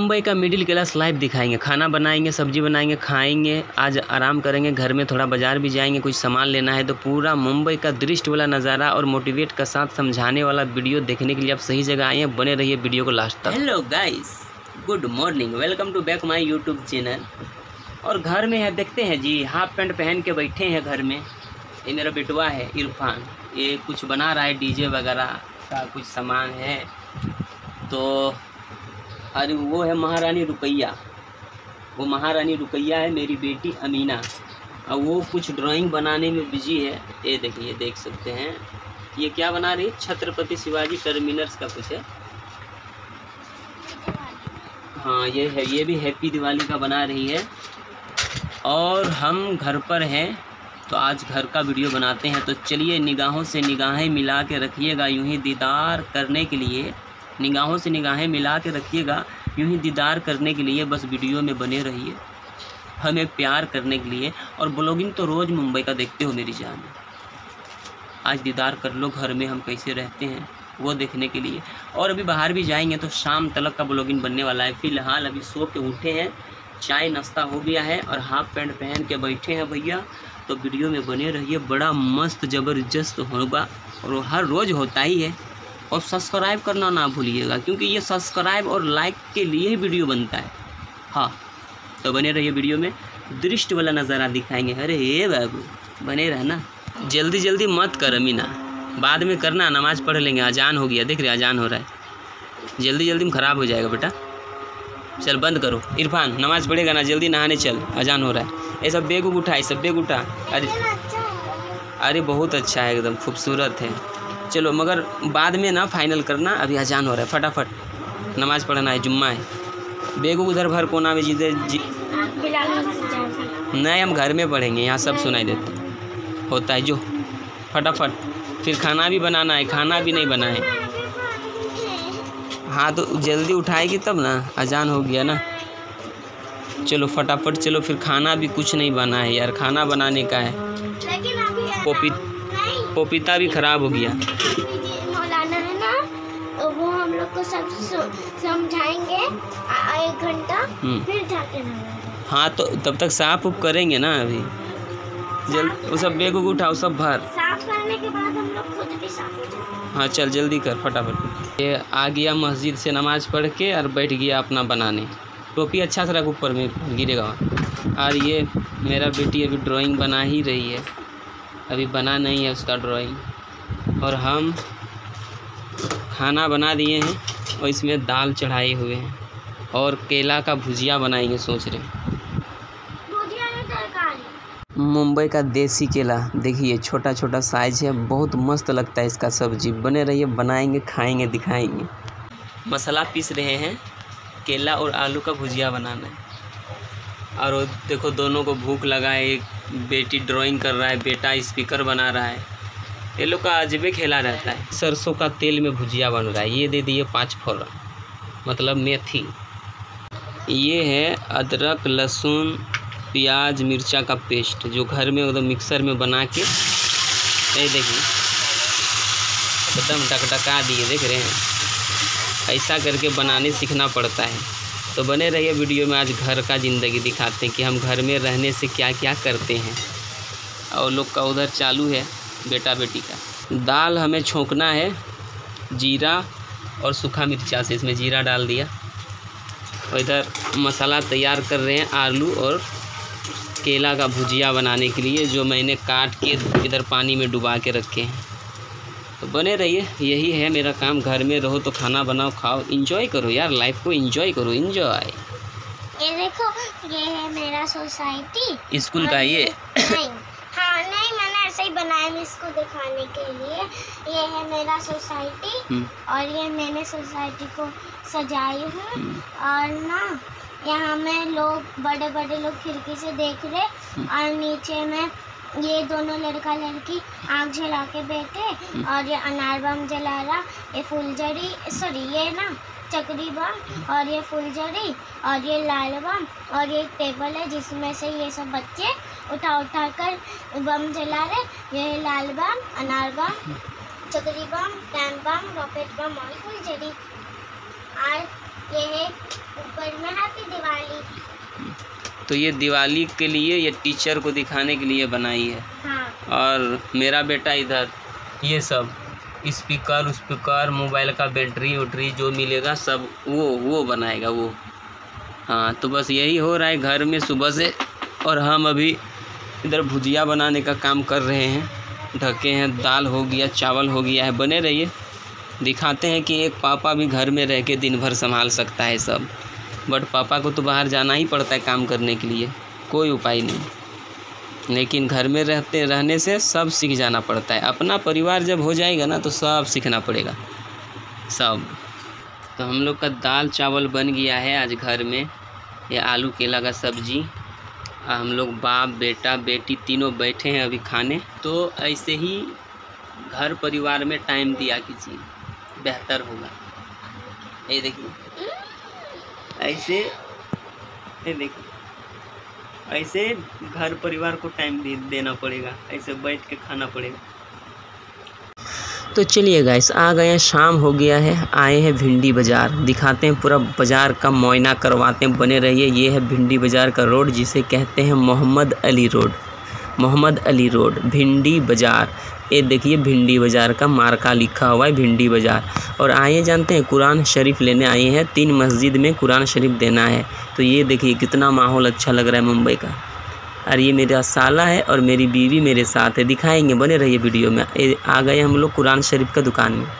मुंबई का middle class life दिखाएंगे। खाना बनाएंगे, सब्जी बनाएंगे, खाएंगे, आज आराम करेंगे, घर में थोड़ा बाजार भी जाएंगे, कुछ सामान लेना है। तो पूरा मुंबई का दृश्य वाला नज़ारा और मोटिवेट का साथ समझाने वाला वीडियो देखने के लिए आप सही जगह आए हैं। बने रहिए वीडियो को लास्ट तक। Hello guys, good morning, welcome to back my YouTube channel. और घर में है, देखते हैं जी, हाफ पैंट पहन के बैठे हैं घर में। ये मेरा बेटवा है इरफान, ये कुछ बना रहा है, डीजे वगैरह का कुछ सामान है। तो अरे वो है महारानी रुकैया, वो महारानी रुकैया है मेरी बेटी अमीना, और वो कुछ ड्राइंग बनाने में बिजी है। ये देखिए, देख सकते हैं ये क्या बना रही है, छत्रपति शिवाजी टर्मिनस का कुछ है। हाँ ये है, ये भी हैप्पी दिवाली का बना रही है। और हम घर पर हैं तो आज घर का वीडियो बनाते हैं। तो चलिए, निगाहों से निगाहें मिला के रखिएगा, यूं ही दीदार करने के लिए, निगाहों से निगाहें मिला के रखिएगा, यूं ही दीदार करने के लिए। बस वीडियो में बने रहिए, हमें प्यार करने के लिए। और ब्लॉगिंग तो रोज़ मुंबई का देखते हो मेरी जान, आज दीदार कर लो घर में हम कैसे रहते हैं वो देखने के लिए। और अभी बाहर भी जाएंगे तो शाम तक का ब्लॉगिंग बनने वाला है। फ़िलहाल अभी सो के उठे हैं, चाय नाश्ता हो गया है और हाफ पैंट पहन के बैठे हैं भैया। तो वीडियो में बने रहिए, बड़ा मस्त ज़बरदस्त होगा और हर रोज़ होता ही है। और सब्सक्राइब करना ना भूलिएगा, क्योंकि ये सब्सक्राइब और लाइक के लिए ही वीडियो बनता है। हाँ, तो बने रहिए, वीडियो में दृश्य वाला नज़ारा दिखाएंगे। अरे ये बाबू बने रहना, जल्दी जल्दी मत कर अमीना, बाद में करना, नमाज़ पढ़ लेंगे। अजान हो गया, देख रहे अजान हो रहा है, जल्दी जल्दी में ख़राब हो जाएगा बेटा। चल बंद करो इरफान, नमाज़ पढ़ेगा ना, जल्दी नहाने चल, अजान हो रहा है। ये सब बेग उठा, ये सब बेग उठा। अरे बहुत अच्छा है, एकदम खूबसूरत है। चलो मगर बाद में ना फाइनल करना, अभी अजान हो रहा है, फटाफट नमाज़ पढ़ना है, जुम्मा है। बेग उधर भर कोना में जी नहीं, हम घर में पढ़ेंगे, यहाँ सब सुनाई देता होता है। जो फटाफट, फिर खाना भी बनाना है, खाना भी नहीं बना है। हाँ तो जल्दी उठाएगी तब ना, अजान हो गया ना। चलो फटाफट चलो, फिर खाना भी कुछ नहीं बना है यार, खाना बनाने का है। पपीता भी ख़राब हो गया। मौलाना है ना, तो वो हम लोग को सब समझाएंगे 1 घंटा, फिर जाके नहाएंगे। हाँ तो तब तक साफ उफ करेंगे ना, अभी जल्द वो सब बेग उठाओ, सब भर। साफ करने के बाद हम लोग खुद भी साफ हो जाएंगे। हाँ चल जल्दी कर फटाफट। ये आ गया मस्जिद से नमाज़ पढ़ के और बैठ गया अपना बनाने। टोपी अच्छा से रख, ऊपर में गिरेगा। और ये मेरा बेटी अभी ड्राइंग बना ही रही है, अभी बना नहीं है उसका ड्राइंग। और हम खाना बना दिए हैं और इसमें दाल चढ़ाए हुए हैं और केला का भुजिया बनाएंगे सोच रहे हैं। मुंबई का देसी केला देखिए, छोटा छोटा साइज है, बहुत मस्त लगता है इसका सब्जी। बने रहिए, बनाएंगे, खाएंगे, दिखाएंगे। मसाला पीस रहे हैं, केला और आलू का भुजिया बनाना है। और देखो दोनों को भूख लगा है, एक बेटी ड्राइंग कर रहा है, बेटा स्पीकर बना रहा है। ये लोग का अजबे खेला रहता है। सरसों का तेल में भुजिया बन रहा है। ये दे दिए 5 फोरन, मतलब मेथी। ये है अदरक लहसुन प्याज मिर्चा का पेस्ट, जो घर में एकदम मिक्सर में बना के, ये देखिए एकदम टकटका दिए, देख रहे हैं। ऐसा करके बनाने सीखना पड़ता है। तो बने रहिए वीडियो में, आज घर का ज़िंदगी दिखाते हैं कि हम घर में रहने से क्या क्या करते हैं। और लोग का उधर चालू है बेटा बेटी का। दाल हमें छोंकना है जीरा और सूखा मिर्चा से, इसमें जीरा डाल दिया। और इधर मसाला तैयार कर रहे हैं आलू और केला का भुजिया बनाने के लिए, जो मैंने काट के इधर पानी में डुबा के रखे हैं। तो बने रहिए, यही है मेरा काम। घर में रहो तो खाना बनाओ, खाओ, एंजॉय करो यार, लाइफ को एंजॉय करो, एंजॉय। ये देखो, ये है मेरा सोसाइटी स्कूल का। ये नहीं, हाँ नहीं, मैंने ऐसे ही बनाया है इसको दिखाने के लिए। ये है मेरा सोसाइटी और ये मैंने सोसाइटी को सजाई हूँ। और ना यहाँ में लोग, बड़े बड़े लोग खिड़की से देख रहे, और नीचे में ये दोनों लड़का लड़की आग जला के बैठे, और ये अनार बम जला रहा, ये फुलझड़ी, सॉरी ये ना चक्री बम, और ये फुलझड़ी, और ये लाल बम, और ये टेबल है जिसमें से ये सब बच्चे उठा उठा कर बम जला रहे। ये लाल बम, अनार बम, चक्री बम, टैम बम, रॉकेट बम और फुलझड़ी। और ये है ऊपर में तो ये दिवाली के लिए ये टीचर को दिखाने के लिए बनाई है। हाँ। और मेरा बेटा इधर ये सब स्पीकर मोबाइल का बैटरी वैटरी जो मिलेगा सब वो बनाएगा वो। हाँ, तो बस यही हो रहा है घर में सुबह से। और हम अभी इधर भुजिया बनाने का काम कर रहे हैं, ढके हैं। दाल हो गया, चावल हो गया है। बने रहिए, दिखाते हैं कि एक पापा भी घर में रह के दिन भर संभाल सकता है सब। बट पापा को तो बाहर जाना ही पड़ता है काम करने के लिए, कोई उपाय नहीं। लेकिन घर में रहने से सब सीख जाना पड़ता है। अपना परिवार जब हो जाएगा ना तो सब सीखना पड़ेगा सब। तो हम लोग का दाल चावल बन गया है आज घर में। ये आलू केला का सब्जी। हम लोग बाप बेटा बेटी तीनों बैठे हैं अभी खाने। तो ऐसे ही घर परिवार में टाइम दिया कीजिए, बेहतर होगा। ये देखिए ऐसे, ये देखिए ऐसे घर परिवार को टाइम देना पड़ेगा, ऐसे बैठ के खाना पड़ेगा। तो चलिए गाइस, आ गए हैं, शाम हो गया है, आए हैं भिंडी बाज़ार। दिखाते हैं पूरा बाज़ार का मुआयना करवाते हैं। बने रहिए। ये है भिंडी बाज़ार का रोड, जिसे कहते हैं मोहम्मद अली रोड। मोहम्मद अली रोड भिंडी बाज़ार। ये देखिए भिंडी बाज़ार का मार्का लिखा हुआ है, भिंडी बाज़ार। और आइए जानते हैं, कुरान शरीफ लेने आए हैं। 3 मस्जिद में कुरान शरीफ देना है। तो ये देखिए कितना माहौल अच्छा लग रहा है मुंबई का। और ये मेरा साला है और मेरी बीवी मेरे साथ है, दिखाएंगे, बने रहिए वीडियो में। आ गए हम लोग कुरान शरीफ का दुकान में।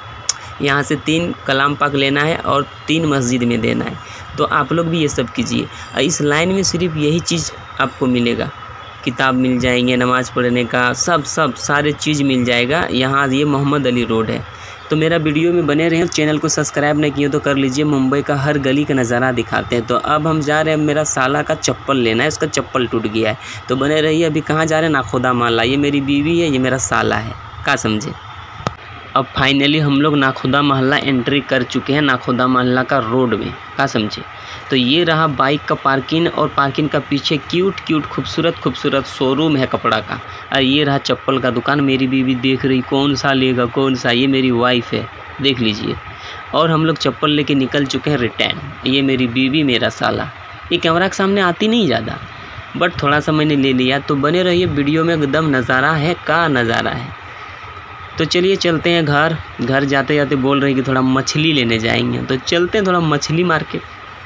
यहाँ से 3 कलाम पाक लेना है और 3 मस्जिद में देना है। तो आप लोग भी ये सब कीजिए। इस लाइन में सिर्फ यही चीज़ आपको मिलेगा। किताब मिल जाएंगे, नमाज़ पढ़ने का सब सारे चीज़ मिल जाएगा। यहाँ ये मोहम्मद अली रोड है। तो मेरा वीडियो में बने रहें। चैनल को सब्सक्राइब नहीं किए तो कर लीजिए। मुंबई का हर गली का नज़ारा दिखाते हैं। तो अब हम जा रहे हैं, मेरा साला का चप्पल लेना है, उसका चप्पल टूट गया है। तो बने रहिए। अभी कहाँ जा रहे हैं? नाखुदा मोहल्ला। ये मेरी बीवी है, ये मेरा साला है, क्या समझे। अब फाइनली हम लोग नाखुदा मोहल्ला एंट्री कर चुके हैं, नाखुदा मोहल्ला का रोड में, क्या समझे। तो ये रहा बाइक का पार्किंग, और पार्किंग का पीछे क्यूट खूबसूरत शोरूम है कपड़ा का। और ये रहा चप्पल का दुकान। मेरी बीवी देख रही कौन सा लेगा कौन सा। ये मेरी वाइफ है, देख लीजिए। और हम लोग चप्पल लेके निकल चुके हैं रिटर्न। ये मेरी बीवी मेरा साला। ये कैमरा के सामने आती नहीं ज़्यादा, बट थोड़ा सा मैंने ले लिया। तो बने रहिए वीडियो में, एकदम नज़ारा है, का नज़ारा है। तो चलिए चलते हैं घर जाते जाते बोल रहे कि थोड़ा मछली लेने जाएंगे। तो चलते हैं थोड़ा मछली मार्केट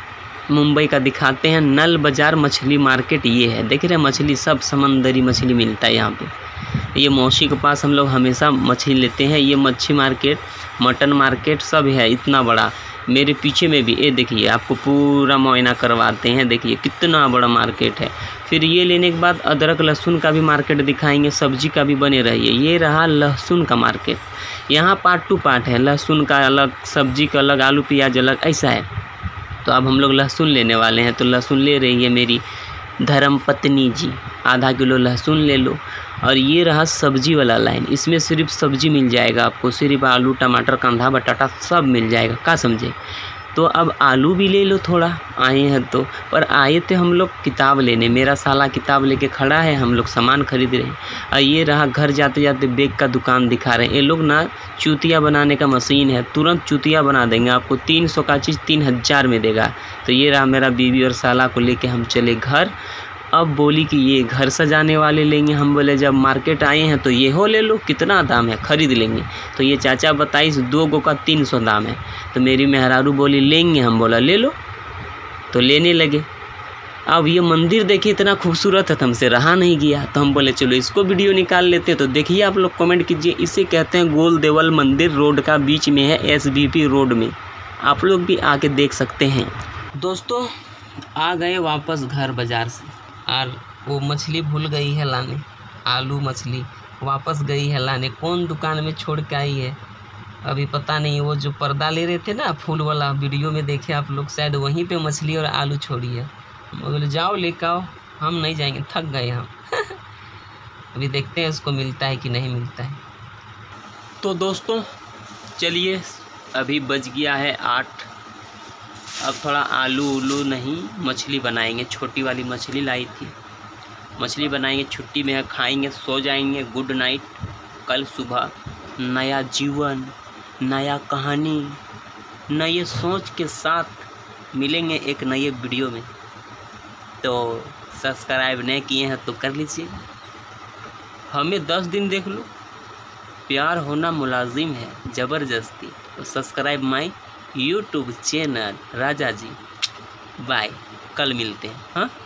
मुंबई का दिखाते हैं। नल बाज़ार मछली मार्केट ये है, देख रहे हैं मछली, सब समंदरी मछली मिलता है यहाँ पे। ये मौसी के पास हम लोग हमेशा मछली लेते हैं। ये मच्छी मार्केट, मटन मार्केट सब है, इतना बड़ा। मेरे पीछे में भी ये देखिए, आपको पूरा मुआयना करवाते हैं। देखिए कितना बड़ा मार्केट है। फिर ये लेने के बाद अदरक लहसुन का भी मार्केट दिखाएंगे, सब्जी का भी। बने रहिए। ये रहा लहसुन का मार्केट। यहाँ पार्ट टू पार्ट है, लहसुन का अलग, सब्जी का अलग, आलू प्याज अलग, ऐसा है। तो अब हम लोग लहसुन लेने वाले हैं। तो लहसुन ले रही है मेरी धर्मपत्नी जी। आधा किलो लहसुन ले लो। और ये रहा सब्जी वाला लाइन, इसमें सिर्फ सब्जी मिल जाएगा आपको, सिर्फ आलू टमाटर कांदा बटाटा सब मिल जाएगा, क्या समझे। तो अब आलू भी ले लो थोड़ा, आए हैं तो। पर आए थे हम लोग किताब लेने, मेरा साला किताब लेके खड़ा है, हम लोग सामान खरीद रहे हैं। और ये रहा घर जाते जाते बैग का दुकान दिखा रहे हैं। ये लोग ना चूतिया बनाने का मशीन है, तुरंत चूतिया बना देंगे आपको। 300 का चीज़ 3000 में देगा। तो ये रहा मेरा बीवी और साला को लेके हम चले घर। अब बोली कि ये घर सजाने वाले लेंगे। हम बोले जब मार्केट आए हैं तो ये हो ले लो, कितना दाम है, खरीद लेंगे। तो ये चाचा बताई 2 गो का 300 दाम है। तो मेरी मेहरारू बोली लेंगे, हम बोला ले लो। तो लेने लगे। अब ये मंदिर देखिए इतना खूबसूरत है, हमसे रहा नहीं गया। तो हम बोले चलो इसको वीडियो निकाल लेते। तो देखिए आप लोग कमेंट कीजिए, इसे कहते हैं गोल देवल मंदिर। रोड का बीच में है, SBP रोड में, आप लोग भी आके देख सकते हैं। दोस्तों आ गए वापस घर बाज़ार से, और वो मछली भूल गई है लाने, आलू मछली वापस गई है लाने। कौन दुकान में छोड़ के आई है अभी पता नहीं। वो जो पर्दा ले रहे थे ना फूल वाला, वीडियो में देखे आप लोग, शायद वहीं पे मछली और आलू छोड़ी है। बोले जाओ लेकर आओ, हम नहीं जाएंगे, थक गए हम। अभी देखते हैं उसको मिलता है कि नहीं मिलता है। तो दोस्तों चलिए, अभी बज गया है 8। अब थोड़ा आलू नहीं, मछली बनाएंगे। छोटी वाली मछली लाई थी, मछली बनाएंगे। छुट्टी में है, खाएंगे, सो जाएंगे। Good night. कल सुबह नया जीवन, नया कहानी, नए सोच के साथ मिलेंगे एक नए वीडियो में। तो सब्सक्राइब नहीं किए हैं तो कर लीजिए। हमें 10 दिन देख लो, प्यार होना मुलाजिम है ज़बरदस्ती। तो subscribe my YouTube channel Raja ji. Bye, कल मिलते हैं। हाँ।